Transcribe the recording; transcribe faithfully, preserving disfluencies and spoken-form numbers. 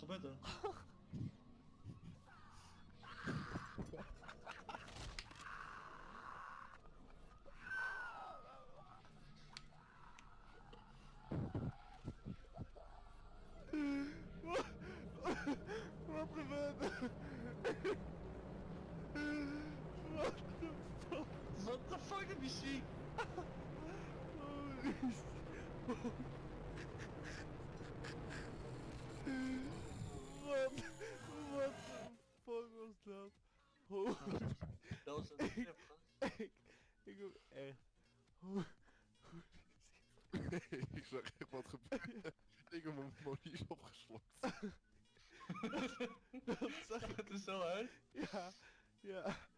gebeurt er? Wat gebeurt er? Wat de fuck? What the fuck heb je zien? Wat? Wat de fuck was dat? Oh. Dat was een trip, gast. Ik, ik heb echt... Hoe... Ik zag echt wat gebeuren. Ik heb mijn monies opgeslokt. Dat zag ik... Het er zo uit. Ja, ja.